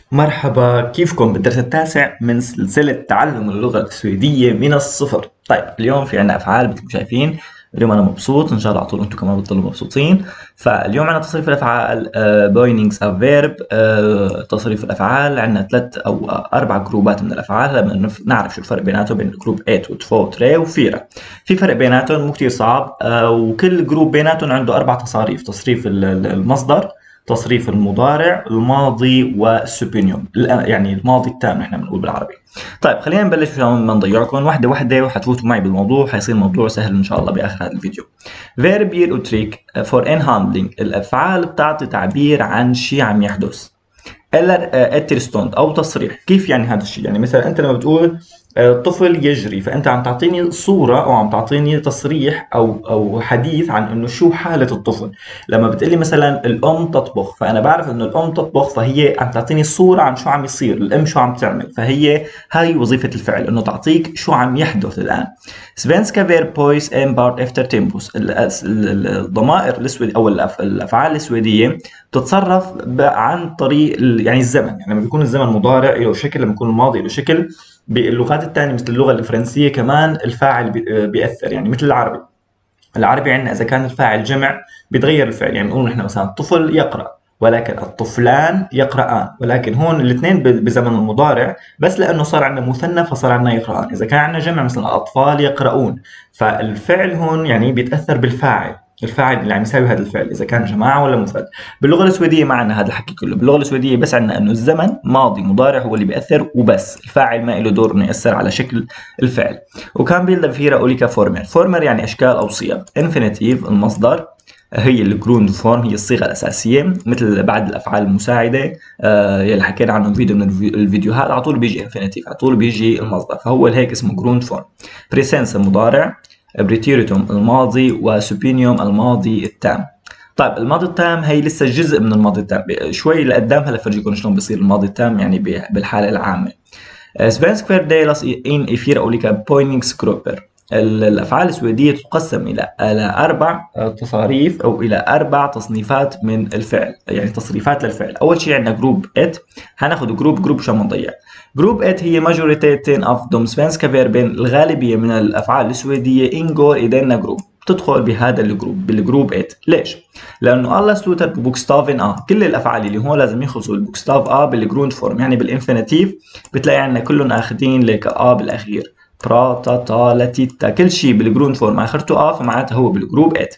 مرحبا، كيفكم بالدرس التاسع من سلسلة تعلم اللغة السويدية من الصفر. طيب اليوم في عنا أفعال مثل ما شايفين. اليوم أنا مبسوط، إن شاء الله على طول أنتم كمان بتضلوا مبسوطين. فاليوم عنا تصريف الأفعال بوينينجز أف فيرب. تصريف الأفعال عنا ثلاث أو أربع جروبات من الأفعال. لما نعرف شو الفرق بيناتهم بين جروب 8 وتفو وتري وفيرا. في فرق بيناتهم مو كتير صعب. وكل جروب بيناتهم عنده أربع تصاريف: تصريف المصدر، تصريف المضارع، الماضي، والسوبينيوم، يعني الماضي التام نحن بنقول بالعربي. طيب خلينا نبلش عشان ما نضيعكم واحدة واحدة وحتفوتوا معي بالموضوع، حيصير الموضوع سهل ان شاء الله باخر هذا الفيديو. فيرب يلقوتريك فور ان هاندلينج، الافعال بتعطي تعبير عن شيء عم يحدث. الا اترستوند او تصريح. كيف يعني هذا الشيء؟ يعني مثلا انت لما بتقول طفل يجري، فانت عم تعطيني صوره او عم تعطيني تصريح او حديث عن انه شو حاله الطفل. لما بتقلي مثلا الام تطبخ، فانا بعرف انه الام تطبخ، فهي عم تعطيني صوره عن شو عم يصير، الام شو عم تعمل، فهي هاي وظيفه الفعل، انه تعطيك شو عم يحدث الان. سفنسكا فير بويس ان بارت افتر تيمبوس، الضمائر الاسود او الافعال السويديه بتتصرف عن طريق يعني الزمن. يعني لما بيكون الزمن مضارع له شكل، لما يكون الماضي له شكل. باللغات الثانيه مثل اللغه الفرنسيه كمان الفاعل بيأثر، يعني مثل العربي. العربي عندنا اذا كان الفاعل جمع بيتغير الفعل، يعني نقول نحن مثلا الطفل يقرأ، ولكن الطفلان يقرآن. ولكن هون الاثنين بزمن المضارع، بس لانه صار عندنا مثنى فصار عندنا يقرآن. اذا كان عندنا جمع مثلا الاطفال يقرؤون، فالفعل هون يعني بيتاثر بالفاعل، الفاعل اللي عم يساوي هذا الفعل اذا كان جماعه ولا مفرد. باللغه السويديه ما عندنا هذا الحكي كله. باللغه السويديه بس عندنا انه الزمن ماضي مضارع هو اللي بياثر وبس، الفاعل ما له دور انه ياثر على شكل الفعل. وكان بيلدا فيرا اوليكا فورمر. فورمر يعني اشكال او صيغ. انفينيتيف المصدر، هي الجروند فورم، هي الصيغه الاساسيه، مثل بعد الافعال المساعده يلي حكينا عنهم فيديو من الفيديوهات. على طول بيجي انفينيتيف، على طول بيجي المصدر، فهو هيك اسمه جروند فورم. بريسنس المضارع، بريتيريتوم الماضي، وسوبينيوم الماضي التام. طيب الماضي التام هي لسه جزء من الماضي التام، شوي لقدام هلا فرجيكم شلون بيصير الماضي التام يعني بالحاله العامه. سفنسك فيرديلاس إن إفير أوليكا بوينينغس جروبر. الأفعال السويدية تقسم إلى أربع تصاريف أو إلى أربع تصنيفات من الفعل، يعني تصريفات للفعل. أول شيء عندنا جروب إت. هناخذ جروب عشان ما نضيع. جروب إت هي ماجوريتيتين أوف دوم سفنسكا فيربين، الغالبية من الأفعال السويدية إنجور إيدينا جروب، تدخل بهذا الجروب، بالجروب 8. ليش؟ لانه الله سلوتر ببوكستافن كل الافعال اللي هون لازم يخلصوا البوكستاف بالجروند فورم، يعني بالانفينيتيف بتلاقي عندنا كلهم اخذين لك بالاخير. براتا تا لاتيتا، كل شيء بالجروند فورم اخرته فمعناتها هو بالجروب 8.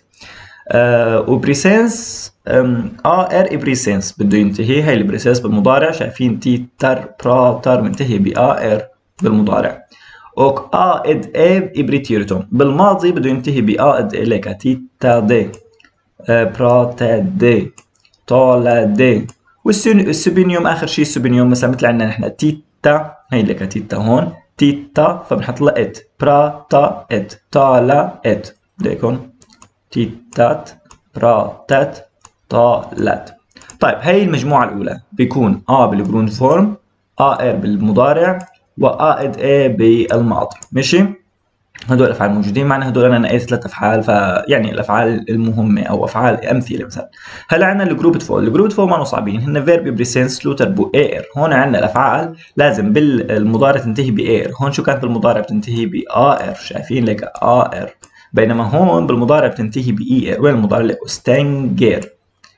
وبريسنس ار بريسنس بده ينتهي، هي البريسنس بالمضارع، شايفين تيتر براتر منتهي ار بالمضارع. اوك اد ابريتيرتوم بالماضي بده ينتهي اد لك تيتا دي براتا دي طالا دي. والسوبينيوم اخر شيء. السوبينيوم مثلا مثل عندنا نحن تيتا، هي لك تيتا هون تيتا، فبنحط لها ات براتا ات طالا ات، ليكن تيتات براتات طالت. طيب هي المجموعة الأولى بيكون بالجروند فورم، ار بالمضارع، وائد بالماضي. ماشي؟ هدول الافعال موجودين معنا. هدول انا نقيت ثلاث افعال، فيعني الافعال المهمه او افعال امثله مثلا. هلا عندنا الجروب فور. الجروب فور ما صعبين، هن فيرب بريسنس لوتر بو اير. هون عندنا الافعال لازم بالمضارع تنتهي باير. هون شو كانت بالمضارع بتنتهي بار، شايفين لك ار. بينما هون بالمضارع بتنتهي باي ار. وين المضارع؟ لك ستانجر،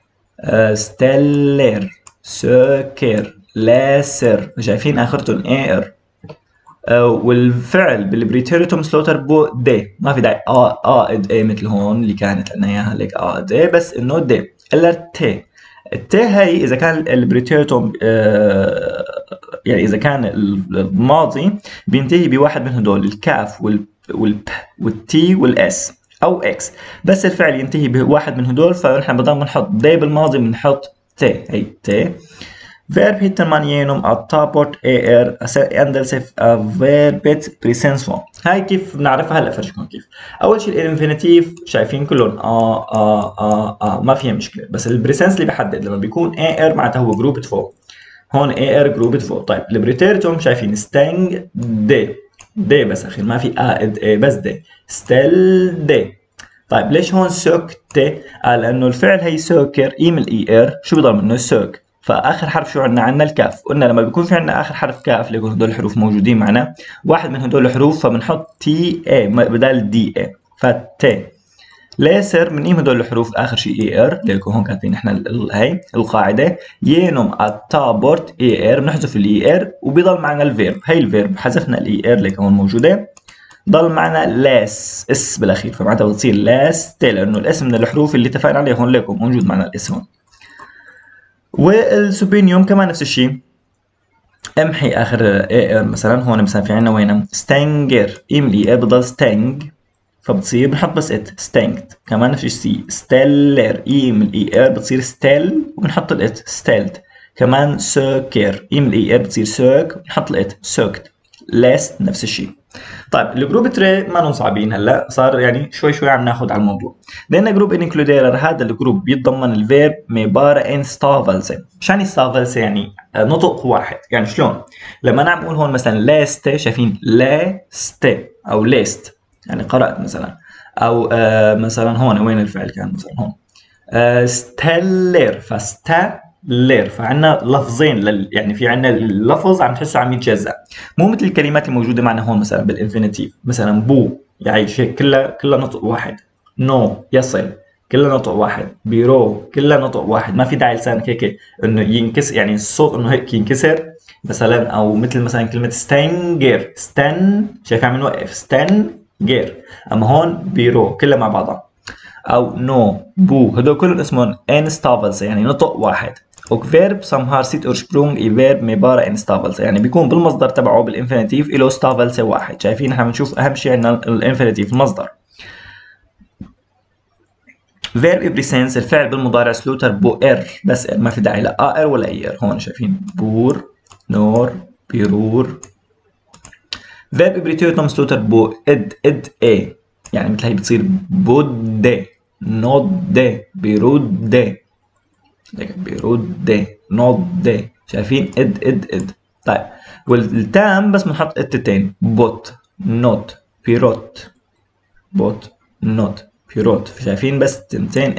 ستيلر، سوكر، لاسر، شايفين اخرتهم اير. والفعل بالبريتيريتوم سلوتر بو دي، ما في داعي اد اي مثل هون اللي كانت عندنا اياها ليك اد اي، بس انه دي الا تي. التي هي اذا كان البريتيريتوم يعني اذا كان الماضي بينتهي بواحد من هدول، الكاف والب والتي والاس او اكس، بس الفعل ينتهي بواحد من هدول، فنحن بدل ما نحط دي بالماضي بنحط تي. هي تي. Verb hittar man genom att ta bort er ändelse av verbet presens form. هاي كيف بنعرفها؟ هلا فرجيكم كيف. اول شيء الانفينيتيف شايفين كلهم ما فيها مشكله، بس البريسنس اللي بحدد لما بيكون ار معناتها هو جروب فوق. هون ار جروب فوق. طيب البريتيرتوم شايفين ستانج دي، دي بس اخير، ما في بس دي ستيل دي. طيب ليش هون سوك تي؟ لانه الفعل هي سوكر اي من الاي ار، شو بضل منه؟ سوك. فاخر حرف شو عندنا؟ عندنا الكاف. قلنا لما بيكون في عندنا اخر حرف كاف اللي يكون هدول الحروف موجودين معنا، واحد من هدول الحروف، فبنحط تي اي بدل دي اي، فتي. ليسر بنقيم هدول الحروف اخر شيء اي ار، ليكون هون كاتبين احنا هي القاعده. ينم التابورت اي ار، بنحذف الاي ار وبيضل معنا الفيرب. هي الفيرب حذفنا الاي ار ليك هون موجوده، ضل معنا لاس اس بالاخير، فمعناتها بتصير لاس تي، لانه الاسم من الحروف اللي اتفقنا عليه هون ليكم موجود معنا الاسم هون. والسوبينيوم كمان نفس الشيء، امحي اخر اي ار مثلا. هون مثلا في عندنا وين ستانجر، قيم الاي ار بضل ستانج، فبتصير بنحط بس ات ستانجت. كمان نفس الشيء ستيلر، قيم الاي ار بتصير ستيل وبنحط الات ستيلت. كمان سوكر، قيم الاي ار بتصير سوك وبنحط الات سوكت. لاست نفس الشيء. طيب الجروب تري ما صعبين، هلا صار يعني شوي شوي عم ناخذ على الموضوع. لان جروب انكلوديرر هذا الجروب بيتضمن الفيرب مبارا ان ستافلسي. شو يعني ستافلسي؟ يعني نطق واحد. يعني شلون؟ لما انا عم اقول هون مثلا لاست، شايفين لاست او ليست يعني قرأت مثلا، او مثلا هون وين الفعل كان مثلا هون ستيلر، فستيلر، فعندنا لفظين يعني في عندنا اللفظ عم تحسه عم يتجزأ، مو مثل الكلمات الموجوده معنا هون مثلا بالانفينيتيف، مثلا بو يعيش، هيك كلها نطق واحد. نو يصل، كلها نطق واحد. بيرو كلها نطق واحد، ما في داعي لسانك هيك انه ينكسر، يعني الصوت انه هيك ينكسر مثلا. او مثل مثلا كلمه ستانجر، ستن، شايف عم نوقف ستانجر، اما هون بيرو كلها مع بعضها. او نو بو، هدول كلهم اسمهم ان stavelse يعني نطق واحد. och verb som har sitt ursprung i verb med bara en stavelse، يعني بيكون بالمصدر تبعه بالانفينيتيف له stavelse واحد. شايفين احنا بنشوف اهم شيء عندنا الانفينيتيف المصدر. verb i presens الفعل بالمضارع سلوتر بو ار، بس ار، ما في داعي لا ار ولا اي ار. هون شايفين بور، نور، بيرور. verb i بريتيوتوم سلوتر بو اد اي، يعني مثل هي بتصير بود، نود، بيرود، بيرود، نود. شايفين اد. طيب والتام بس بنحط اتتين، بوت، نوت، بيروت، بوت، نوت، بيروت. شايفين بس تنتين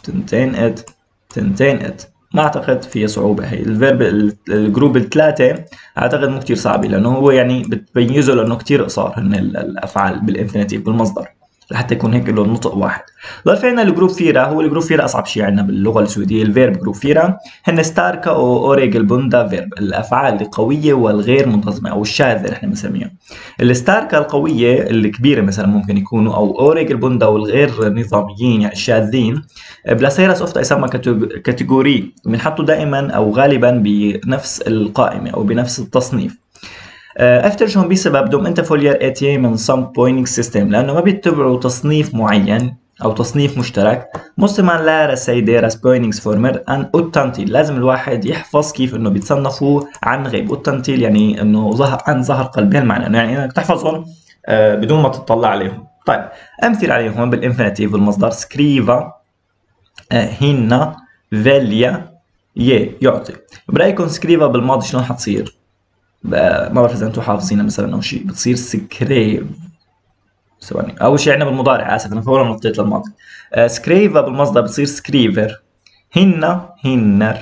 تنتين. ما اعتقد في صعوبة. هي الفيرب الجروب الثلاثة اعتقد مو كتير صعبة، لانه هو يعني بتميزه لانه كتير قصار هن الافعال بالانفينيتيف بالمصدر، لحتى يكون هيك له نطق واحد. ضل في عندنا الجروب فيرا. هو الجروب فيرا اصعب شيء عندنا باللغه السويديه. الفيرب جروب فيرا هن ستاركا او اوريجل بوندا فيرب، الافعال القويه والغير منتظمه او الشاذه نحن بنسميها. الستاركا القويه الكبيره مثلا ممكن يكونوا، او اوريجل بوندا والغير نظاميين يعني الشاذين، بلاسيراس اوفتا يسمى كاتيجوري، بنحطه دائما او غالبا بنفس القائمه او بنفس التصنيف. افترجهم بسبب دوم انت فوليار اتي من سم بوينتنج سيستم، لانه ما بيتبعوا تصنيف معين او تصنيف مشترك. مسلما لا رسيديراس بوينتنجز فورمر ان اوتانتيل، لازم الواحد يحفظ كيف انه بيتصنفوا عن غيب. اوتانتيل يعني انه ظهر عن ظهر قلب، بهالمعنى يعني انك تحفظهم بدون ما تطلع عليهم. طيب امثله عليهم بالانفينيتيف المصدر سكريفا، هنا، فيليا، يعطي. برايكم سكريفا بالماضي شلون حتصير؟ ما بعرف اذا انتم حافظينها مثلا او شيء. بتصير سكريف. ثواني، اول شيء عندنا بالمضارع، اسف انا فورا نطيت للماضي. سكريفا بالمصدر بتصير سكريفر. هنا هنر.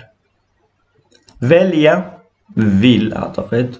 فيليا فيل اعتقد.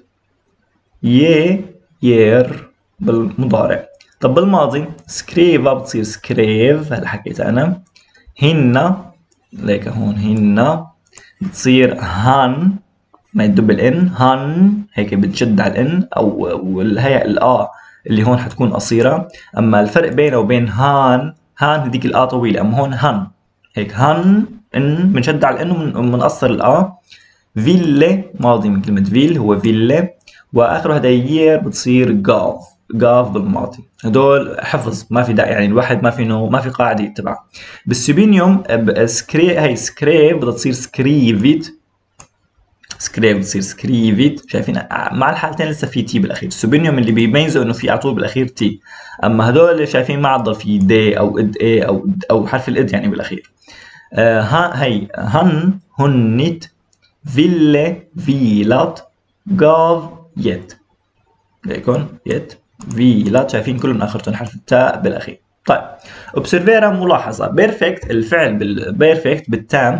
يير بالمضارع. طب بالماضي سكريفا بتصير سكريف، هلا حكيتها انا. هنا ليك هون هنا بتصير هان، ما يدب الان، هان هيك بتشد على الان، او والهي الا اللي هون حتكون قصيره. اما الفرق بينه وبين هان هذيك الا طويله، اما هون هان هيك هان، ان بنشد على الان وبنقصر الا. فيلي ماضي من كلمه فيل هو فيلي، واخره هذا يير بتصير جاف، جاف بالماضي. هدول حفظ ما في داعي، يعني الواحد ما في قاعده يتبعها. بالسبينيوم هي سكريف بدها تصير سكريفيت، سكريف بتصير سكريفيت. شايفين مع الحالتين لسه في تي بالاخير. السوبينيوم اللي بيميزه انه في على طول بالاخير تي، اما هدول اللي شايفين ما عاد في دي او اد اي او حرف الاد يعني بالاخير. ها هي هن، هنت، فيلي، فيلات، جاف، يت. هيكون يت، فيلات، شايفين كلهم اخرتهم حرف التاء بالاخير. طيب اوبسرفيرا ملاحظه. بيرفكت الفعل بالبيرفكت بالتام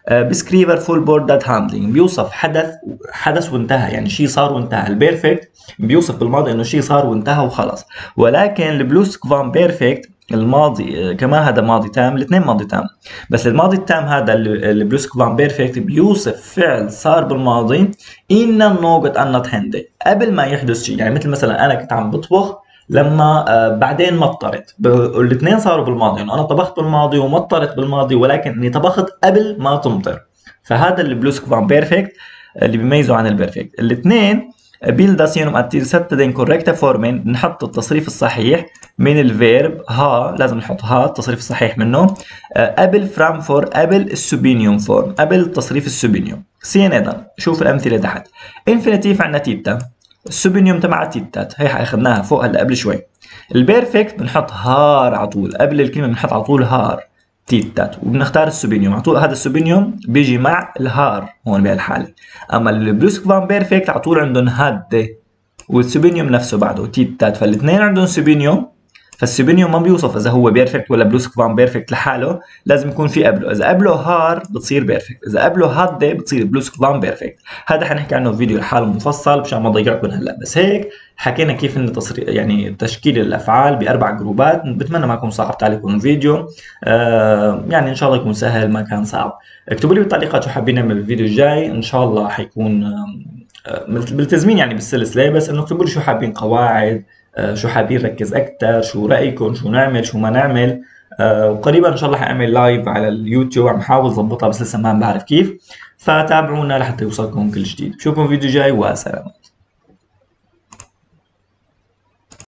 بسكريفر فول بورد دات هاندلنج بيوصف حدث وانتهى، يعني شيء صار وانتهى. البيرفكت بيوصف بالماضي انه شيء صار وانتهى وخلص. ولكن البلوسك فان بيرفكت الماضي كمان هذا ماضي تام، الاثنين ماضي تام. بس الماضي التام هذا البلوسك فان بيرفكت بيوصف فعل صار بالماضي innan något annat hände قبل ما يحدث شيء. يعني مثل مثلا انا كنت عم بطبخ لما بعدين مطرت، الاثنين صاروا بالماضي، انه انا طبخت بالماضي ومطرت بالماضي، ولكن اني طبخت قبل ما تمطر. فهذا البلوسك فان بيرفكت اللي بيميزه عن البيرفكت. الاثنين bildas genom att tillsätta den korrekta formen. نحط التصريف الصحيح من الفيرب ها، لازم نحط ها التصريف الصحيح منه قبل framför قبل السوبينيوم فورم، قبل تصريف السوبينيوم. سين ايضا شوف الامثله تحت. انفينيتيف عندنا تيتا، السوبينيوم تبع تيتات هي اخذناها فوق هلا قبل شوي. البيرفكت بنحط هار على طول قبل الكلمه، بنحط على طول هار تيتات، وبنختار السوبينيوم على طول. هذا السوبينيوم بيجي مع الهار هون بهالحاله. اما البلوسك فان بيرفكت على طول عندهم هاد والسوبينيوم نفسه بعده تيتات، فالاثنين عندهم سوبينيوم. فالسوبينيوم ما بيوصف اذا هو بيرفكت ولا بلوسك فان بيرفكت لحاله، لازم يكون في قبله. اذا قبله هار بتصير بيرفكت، اذا قبله هاد بتصير بلوسك فان بيرفكت. هذا حنحكي عنه في فيديو لحاله مفصل مشان ما اضيعكم هلا. بس هيك حكينا كيف ان يعني تشكيل الافعال باربع جروبات. بتمنى ما يكون صعبت عليكم الفيديو، يعني ان شاء الله يكون سهل ما كان صعب. اكتبوا لي بالتعليقات شو حابين نعمل الفيديو الجاي، ان شاء الله حيكون ملتزمين يعني بالسلسله، بس انه اكتبوا لي شو حابين قواعد، شو حابين نركز اكثر، شو رايكم، شو نعمل شو ما نعمل. وقريبا ان شاء الله حاعمل لايف على اليوتيوب، عم حاول اظبطها بس لسه ما بعرف كيف. فتابعونا لحتى يوصلكم كل جديد. بشوفكم فيديو جاي، وسلام.